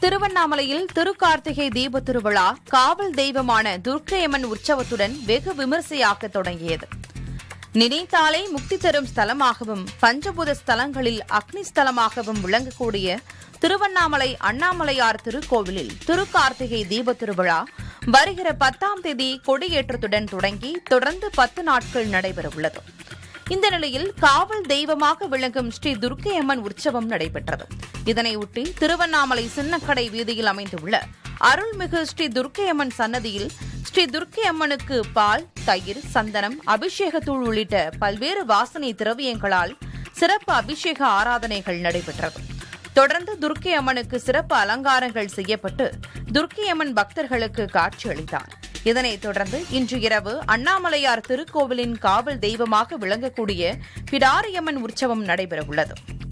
திருவண்ணாமலையில் திருக்கார்த்திகை தீப திருவிழா காவல் தெய்வமான துர்க்கையம்மன் உற்சவத்துடன் வெகு விமரிசையாக தொடங்கியது. நினைத்தாலே முக்தி தரும் ஸ்தலமாகவும் பஞ்சபூத ஸ்தலங்களில் அக்னி ஸ்தலமாகவும் விளங்கக்கூடிய திருவண்ணாமலை அண்ணாமலையார் திருக்கோவிலில் திருக்கார்த்திகை தீப திருவிழா வருகிற 10ஆம் தேதி கொடியேற்றத்துடன் தொடங்கி தொடர்ந்து 10 நாட்கள் நடைபெறவுள்ளது. இந்த நிலையில் காவல் தெய்வமாக விளங்கும் ஸ்ரீ துர்க்கையம்மன் உற்சவம் நடைபெற்றது. இதனையொட்டி திருவண்ணாமலை சின்னக்கடை வீதியில் அமைந்துள்ள அருள்மிகு ஸ்ரீ துர்க்கையம்மன் சன்னதியில் ஸ்ரீ துர்க்கையம்மனுக்கு பால், தயிர், சந்தனம், அபிஷேகத்தூள் உள்ளிட்ட பல்வேறு வாசனை திரவியங்களால் சிறப்பு அபிஷேக ஆராதனைகள் நடைபெற்றது. தொடர்ந்து துர்க்கையம்மனுக்கு சிறப்பு அலங்காரங்கள் செய்யப்பட்டு துர்க்கையம்மன் பக்தர்களுக்கு காட்சியளித்தார். இதனைத் தொடர்ந்து இன்று இரவு அண்ணாமலையார் திருக்கோவிலின் காவல் தெய்வமாக விளங்கக்கூடிய பிடாரியம்மன் உற்சவம் நடைபெறவுள்ளது.